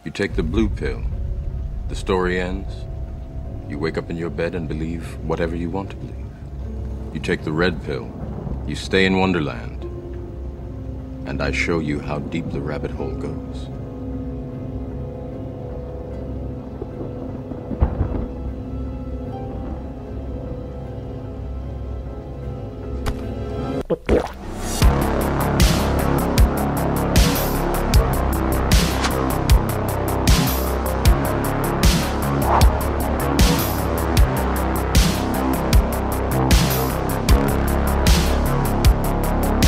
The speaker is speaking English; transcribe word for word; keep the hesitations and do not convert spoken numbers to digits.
You take the blue pill. The story ends. You wake up in your bed and believe whatever you want to believe. You take the red pill. You stay in Wonderland. And I show you how deep the rabbit hole goes. But